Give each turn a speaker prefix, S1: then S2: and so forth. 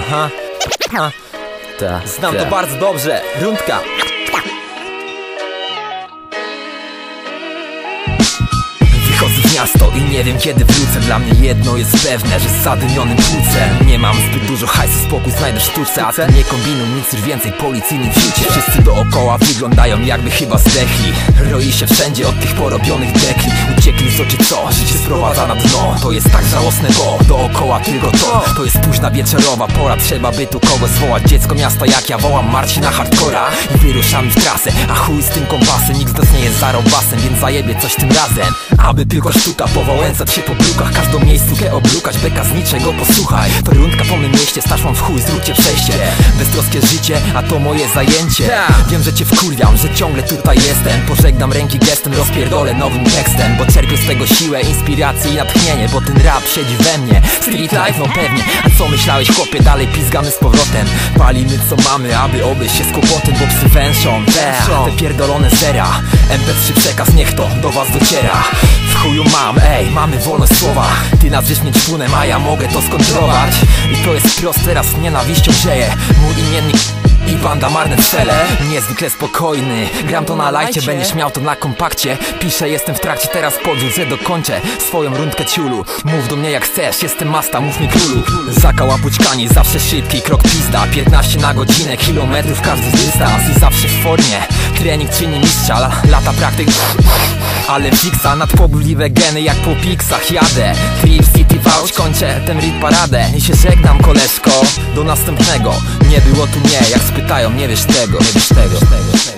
S1: Aha. Znam to bardzo dobrze. Rundka. Wychodzę w miasto i nie wiem kiedy wrócę. Dla mnie jedno jest pewne, że z zadymionym płucem nie mam zbyt dużo hajsu, spokój znajdę w sztuce. A ty nie kombinuj nic, już więcej policyjnych wrzucie. Wszyscy dookoła wyglądają jakby chyba zdechli. Roi się wszędzie od tych porobionych dekli. Uciekli z oczy co? Życie sprowadza na dno. To jest tak żałosne, bo dookoła tylko to. To jest późna wieczorowa pora, trzeba by tu kogoś zwołać. Dziecko miasta jak ja wołam Marcina Hardcora. I wyruszamy w trasę, a chuj z tym kompasem. Nikt z nas nie jest zarobasem, więc zajebie coś tym razem. Aby tylko sztuka powałęcać się po brukach, każdą miejscówkę obrukać, beka z niczego posłuchaj. To rundka po mym mieście, staszłam w chuj, zróbcie przejście. Beztroskie życie, a to moje zajęcie. Wiem, że cię wkurwiam, że ciągle tutaj jestem. Pożegnam ręki gestem, rozpierdolę nowym tekstem. Bo czerpię z tego siłę, inspirację i natchnienie. Bo ten rap siedzi we mnie, street life no pewnie. A co myślałeś chłopie, dalej pizgamy z powrotem. Palimy co mamy, aby obejść się z kłopotem. Bo psy węszą, te pierdolone zera. MP3 przekaz, niech to do was dociera. W chuju mam, mamy wolność słowa. Ty nazwiesz mnie czpunem, a ja mogę to skontrolować. I to jest proste, teraz nienawiścią grzeje mój imiennik i banda marne cele. Niezwykle spokojny, gram to na lajcie, będziesz miał to na kompakcie. Piszę, jestem w trakcie, teraz podrzucę, dokończę swoją rundkę ciulu. Mów do mnie jak chcesz, jestem masta, mów mi królu. Zakała pućkani, zawsze szybki, krok pizda. 15 na godzinę, kilometrów każdy dystans. I zawsze w formie, trening czyni mistrza. Lata praktyk, ale fixa, nadpobudliwe geny jak po piksach. Jadę, Trip City Vouch, kończę ten ryt paradę. I się żegnam koleżko, do następnego. Nie było tu mnie, jak spytają, nie wiesz tego, nie wiesz tego.